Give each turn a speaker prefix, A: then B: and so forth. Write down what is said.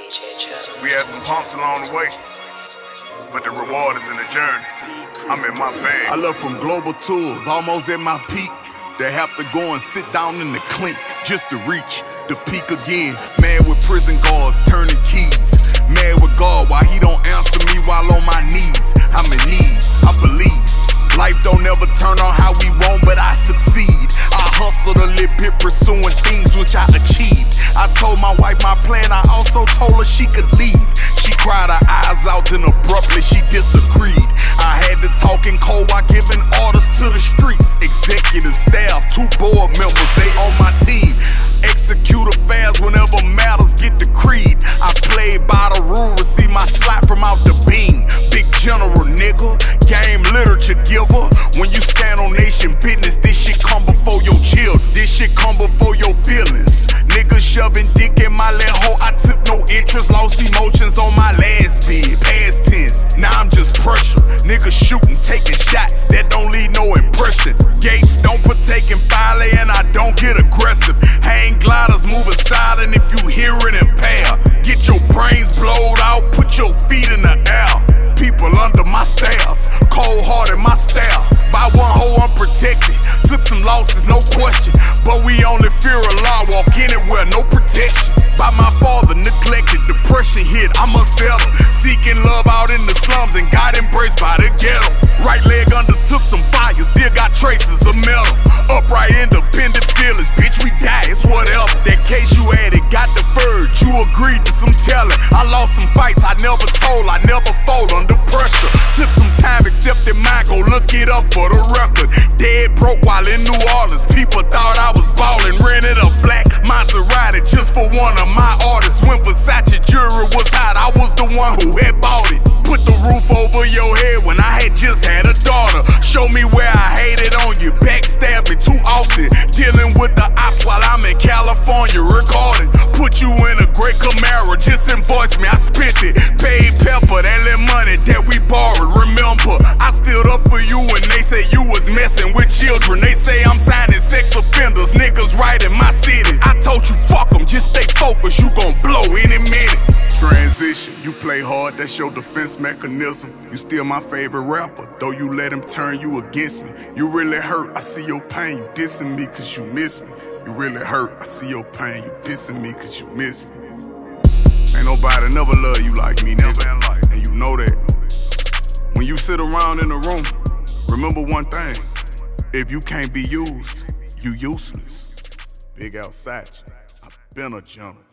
A: We had some bumps along the way, but the reward is in the journey. I'm in my bag.
B: I left from global tours, almost at my peak. They have to go and sit down in the clink just to reach the peak again. Mad with prison guards turning keys. Mad with God why he don't answer me while on my knees. I'm in need, I believe. Life don't ever turn on how we want, but I succeed. I hustled a little bit pursuing things which I achieved. I told my wife my plan, I also told her she could leave. She cried her eyes out, then abruptly she disagreed. I had to talk in code while giving orders to the streets. Executive staff, 2 board members, they on my team. Execute affairs whenever matters get decreed. I played by the rule, receive my slot from out the beam. Big general nigga, game literature giver. When you stand on nation business, this shit come before your children. This shit come before your feelings. Niggas shoving dick in my little hole, I took no interest. Lost emotions on my last bid, past tense. Now I'm just pressure. Niggas shooting, taking shots that don't leave no impression. Gates don't partake in fire and I don't get aggressive. Hang gliders moving silent if you hear it impair. Get your brains blowed out, put your feet in the air. People under my stairs, cold hearted my style. By one hoe unprotected, took some losses, no question. But we only fear Allah, walk anywhere, no protection. By my father, neglected, depression hit, I'm unsettled. Seeking love out in the slums and got embraced by the ghetto. Right leg undertook some fire, still got traces of metal. Upright, independent feelings, bitch, we die, it's whatever. That case you had, it got deferred, you agreed to some telling. I lost some fights, I never told, I never fold under pressure. Took some time, accepted mine, go look it up for the record. Dead broke while in New Orleans, people thought I was ballin'. Rented a black Maserati just for one of my artists. When Versace jewelry was hot, I was the one who had bought it. Put the roof over your head when I had just had a daughter. Show me where I hated on you, backstab me too often. Dealing with the ops while I'm in California recording. Put you in a great Camaro, just invoice me, I spent it. Paid pepper, that little money that we borrowed. Remember, I stood up for you when they say you was messing with children. They say I'm signing sex offenders, niggas right in my city. I told you fuck them, just stay focused, you gon' blow any minute. Transition, you play hard, that's your defense mechanism. You still my favorite rapper, though you let him turn you against me. You really hurt, I see your pain, you dissing me cause you miss me. You really hurt, I see your pain, you dissing me cause you miss me. Ain't nobody never love you like me, nigga, and you know that. When you sit around in the room, remember one thing, if you can't be used, you useless. Big outside you, I've been a gentleman.